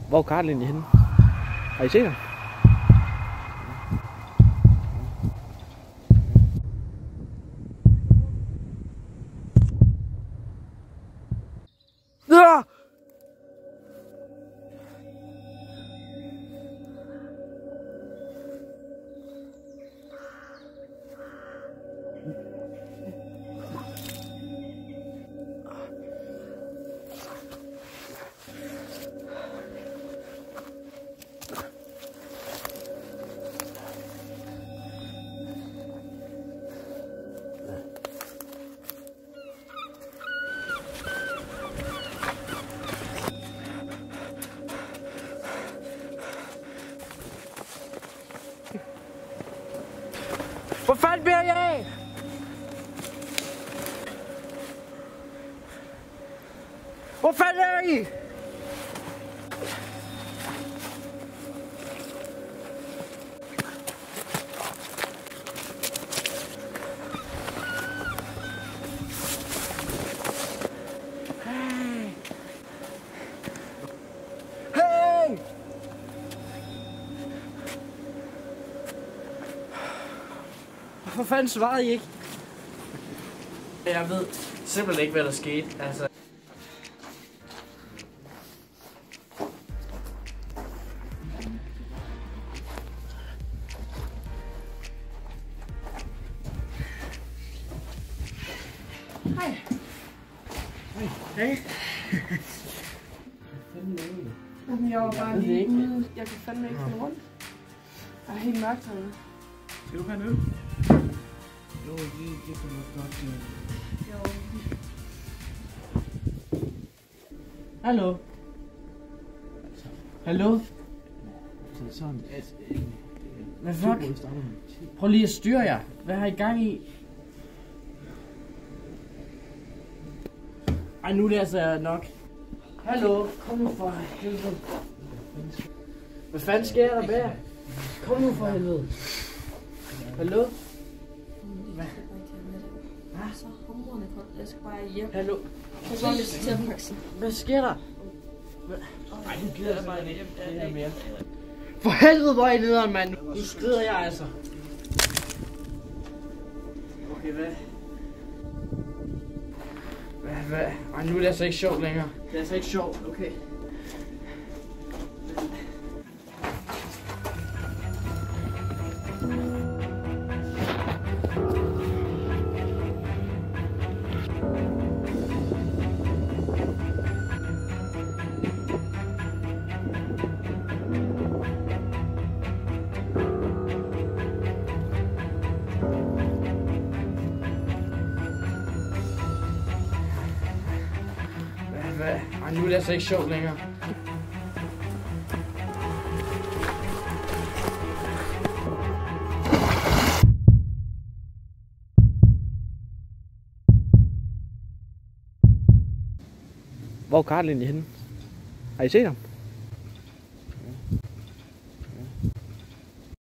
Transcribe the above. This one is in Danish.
Hvor er Karl egentlig henne? Har I set ham? Ja! Hvor fanden bliver jeg af? Hvor fanden er I? Hey! Hey! Hvorfor fanden svarede I ikke? Jeg ved simpelthen ikke, hvad der skete. Altså. Hej. Hey. Jamen, jeg var bare lige ude. Jeg kan fandme ikke finde rundt. Jeg er helt mørkt herude. Skal du have en øl? Jo, det kunne man godt. Jo. Hallo? Hallo? Sådan, Hvad fuck? Prøv lige at styre jer. Hvad har I gang i? Ej, nu er det altså nok. Hallo? Kom nu for helvede. Hvad fanden sker der bag? Kom nu for helvede. Hallo? Hvad? Så humrende koldt. Jeg skal bare hjem. Hallo? Jeg går lige til at pakke sig. Hvad sker der? Ej, nu gider jeg bare ikke mere. For helvede, hvor er I nederen, mand. Nu skrider jeg altså. Okay, hvad? Hvad? Ej, nu er det altså ikke sjovt længere. Det er altså ikke sjovt, okay. Hvad? Ej, nu er det altså ikke sjovt længere. Hvor er Karl egentlig henne? Har I set ham?